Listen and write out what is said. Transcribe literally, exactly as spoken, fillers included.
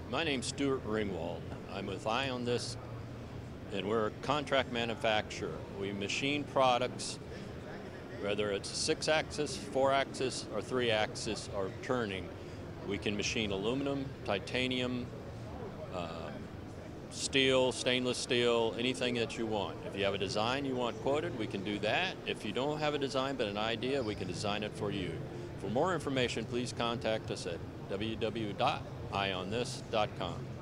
My name's Stuart Ringwald. I'm with IONTHIS, and we're a contract manufacturer. We machine products, whether it's six-axis, four-axis, or three-axis, or turning. We can machine aluminum, titanium, uh, steel, stainless steel, anything that you want. If you have a design you want quoted, we can do that. If you don't have a design but an idea, we can design it for you. For more information, please contact us at w w w dot i on this dot com.